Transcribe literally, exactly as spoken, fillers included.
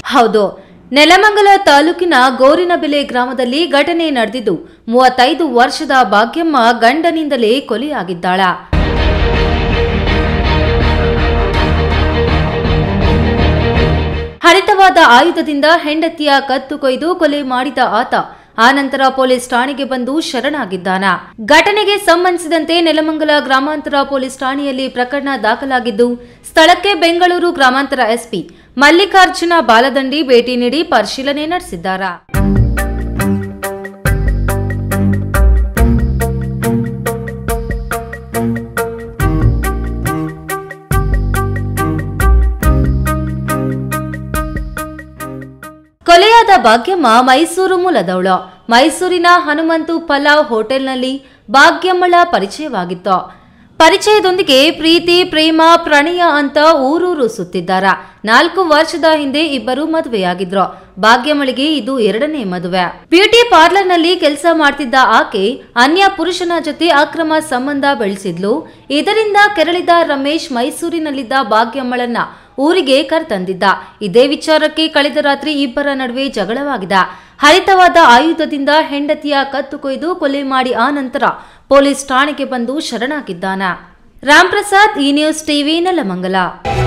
ಹೌದು, ನೆಲಮಂಗಲ ತಾಲೂಕಿನ ಗೋರಿನಬೆಲೆ ಗ್ರಾಮದಲ್ಲಿ ಘಟನೆ ನಡೆದಿದ್ದು ಮೂವತ್ತೈದು ವರ್ಷದ ಭಾಗ್ಯಮ್ಮ ಗಂಡನಿಂದಲೇ ಕೊಲೆಯಾಗಿದ್ದಾಳ. ಹರಿತವಾದ ಆಯುಧದಿಂದ ಹೆಂಡತಿಯ ಕತ್ತು ಕೊಯ್ದು ಕೊಲೆ ಮಾಡಿದ ಆತ ಆನಂತರ ಪೊಲೀಸ್ ಠಾಣೆಗೆ ಬಂದು ಶರಣಾಗಿದ್ದಾನ. ಘಟನೆಗೆ ಸಂಬಂಧಿಸಿದಂತೆ ನೆಲಮಂಗಲ ಗ್ರಾಮಾಂತರ ಪೊಲೀಸ್ ಠಾಣೆಯಲ್ಲಿ ಪ್ರಕರಣ ದಾಖಲಾಗಿದ್ದು, ಸ್ಥಳಕ್ಕೆ ಬೆಂಗಳೂರು ಗ್ರಾಮಾಂತರ ಎಸ್ಪಿ ಮಲ್ಲಿಕಾರ್ಜುನ ಬಾಲದಂಡಿ ಭೇಟಿ ನೀಡಿ ಪರಿಶೀಲನೆ ನಡೆಸಿದ್ದಾರೆ. ಕೊಲೆಯಾದ ಭಾಗ್ಯಮ್ಮ ಮೈಸೂರು ಮೂಲದವಳು. ಮೈಸೂರಿನ ಹನುಮಂತು ಪಲಾವ್ ಹೋಟೆಲ್ನಲ್ಲಿ ಭಾಗ್ಯಮ್ಮಳ ಪರಿಚಯವಾಗಿತ್ತು. ಪರಿಚಯದೊಂದಿಗೆ ಪ್ರೀತಿ, ಪ್ರೇಮ, ಪ್ರಣಯ ಅಂತ ಊರೂರು ಸುತ್ತಿದ್ದಾರ. ನಾಲ್ಕು ವರ್ಷದ ಹಿಂದೆ ಇಬ್ಬರು ಮದುವೆಯಾಗಿದ್ರು. ಭಾಗ್ಯಮ್ಮಳಿಗೆ ಇದು ಎರಡನೇ ಮದುವೆ. ಬ್ಯೂಟಿ ಪಾರ್ಲರ್ನಲ್ಲಿ ಕೆಲಸ ಮಾಡ್ತಿದ್ದ ಆಕೆ ಅನ್ಯ ಪುರುಷನ ಜೊತೆ ಅಕ್ರಮ ಸಂಬಂಧ ಬೆಳೆಸಿದ್ಲು. ಇದರಿಂದ ಕೆರಳಿದ ರಮೇಶ್ ಮೈಸೂರಿನಲ್ಲಿದ್ದ ಭಾಗ್ಯಮ್ಮಳನ್ನ ಊರಿಗೆ ಕರೆತಂದಿದ್ದ. ಇದೇ ವಿಚಾರಕ್ಕೆ ಕಳೆದ ರಾತ್ರಿ ಇಬ್ಬರ ನಡುವೆ ಜಗಳವಾಗಿದೆ. ಹರಿತವಾದ ಆಯುಧದಿಂದ ಹೆಂಡತಿಯ ಕತ್ತು ಕೊಯ್ದು ಕೊಲೆ ಮಾಡಿ ಆ ನಂತರ ಪೊಲೀಸ್ ಠಾಣೆಗೆ ಬಂದು ಶರಣಾಗಿದ್ದಾನೆ. ರಾಮ್ ಪ್ರಸಾದ್, ಈ ನ್ಯೂಸ್ ಟಿವಿ, ನೆಲಮಂಗಲ.